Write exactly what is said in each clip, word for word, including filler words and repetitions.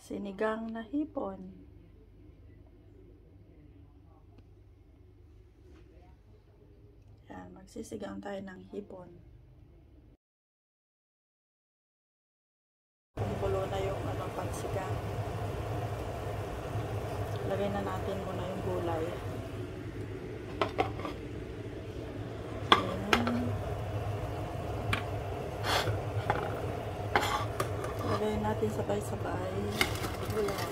Sinigang na hipon. Yan, magsisigang tayo ng hipon. Kumukulo na yung ano, pagsigang. Lagay na natin muna yung gulay. Ayan. Lagay natin sabay-sabay. Gulay.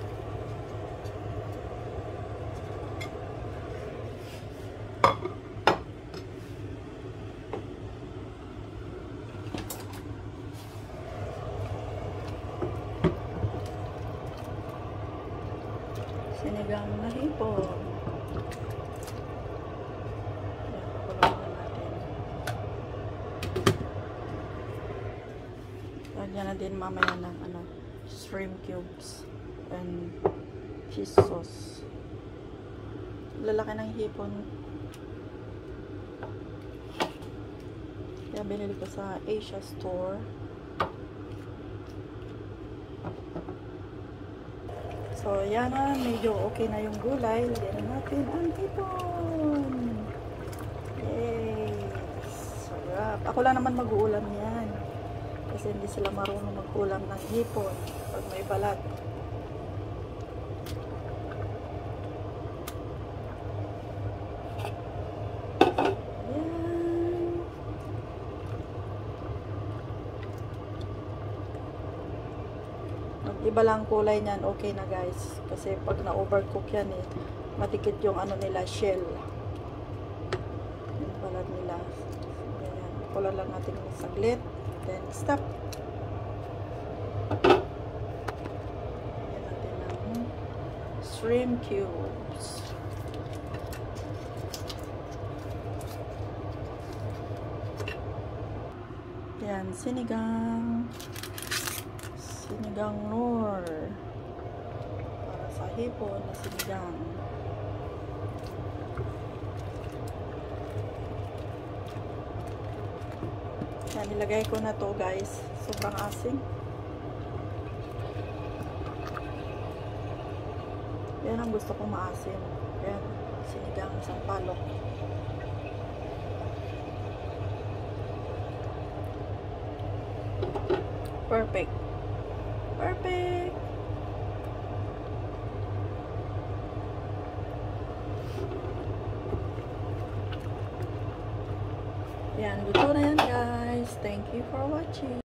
Sinigang na hipon. Ayan, pakulong na natin. Lagyan na din mamaya ng ano, shrimp cubes and fish sauce. Lalaki ng hipon. Kaya binili ko sa Asia store. So, yan na. Medyo okay na yung gulay. Lagyan na natin ang hipon. Yay! Sarap. Ako lang naman mag-uulam yan. Kasi hindi sila marunong mag-ulam ng hipon pag may balat. Iba lang kulay niyan, okay na guys. Kasi pag na-overcook yan eh, matikit yung ano nila, shell. Yung balat nila. Ganyan. Kulang lang natin yung saglit. Then, stop. Lagyan natin ng shrimp cubes. Yan, sinigang. Sinigang nor. Para sa hipon na sinigang. Yan, nilagay ko na to guys. Sobrang asim. Yan ang gusto kong maasim. Yan, sinigang isang palok. Perfect. Perfect! Yan, luto na yan guys. Thank you for watching.